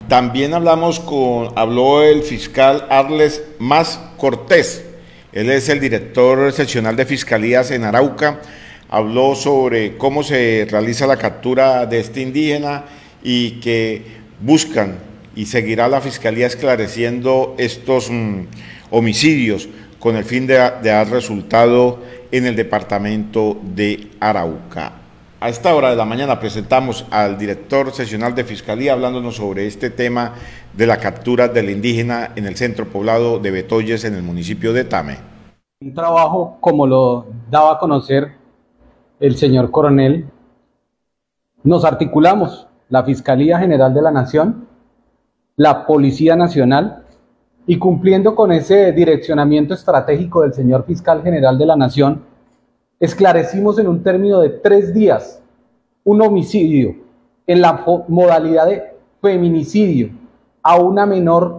También habló el fiscal Arles Mas Cortés. Él es el director seccional de Fiscalías en Arauca. Habló sobre cómo se realiza la captura de este indígena y que buscan y seguirá la Fiscalía esclareciendo estos homicidios con el fin de dar resultado en el departamento de Arauca. A esta hora de la mañana presentamos al director seccional de Fiscalía hablándonos sobre este tema de la captura del indígena en el centro poblado de Betoyes, en el municipio de Tame. Un trabajo como lo daba a conocer el señor coronel, nos articulamos la Fiscalía General de la Nación, la Policía Nacional, y cumpliendo con ese direccionamiento estratégico del señor Fiscal General de la Nación, esclarecimos en un término de 3 días un homicidio en la modalidad de feminicidio a una menor,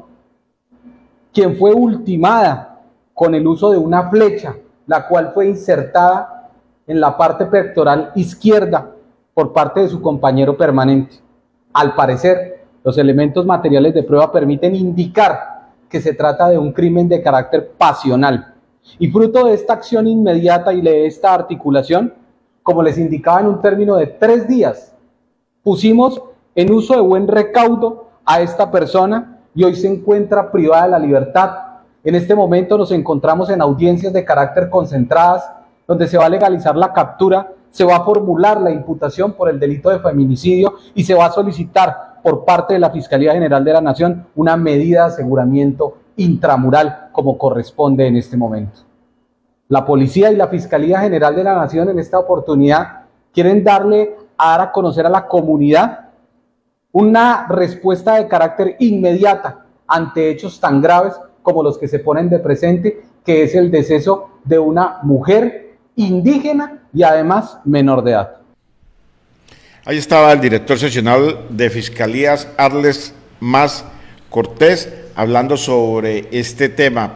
quien fue ultimada con el uso de una flecha, la cual fue insertada en la parte pectoral izquierda por parte de su compañero permanente. Al parecer, los elementos materiales de prueba permiten indicar que se trata de un crimen de carácter pasional. Y fruto de esta acción inmediata y de esta articulación, como les indicaba, en un término de 3 días, pusimos en uso de buen recaudo a esta persona y hoy se encuentra privada de la libertad. En este momento nos encontramos en audiencias de carácter concentradas, donde se va a legalizar la captura, se va a formular la imputación por el delito de feminicidio y se va a solicitar por parte de la Fiscalía General de la Nación una medida de aseguramiento intramural como corresponde en este momento. La Policía y la Fiscalía General de la Nación en esta oportunidad quieren dar a conocer a la comunidad una respuesta de carácter inmediata ante hechos tan graves como los que se ponen de presente, que es el deceso de una mujer indígena y además menor de edad. Ahí estaba el director seccional de Fiscalías, Arles Mas Cortés, hablando sobre este tema.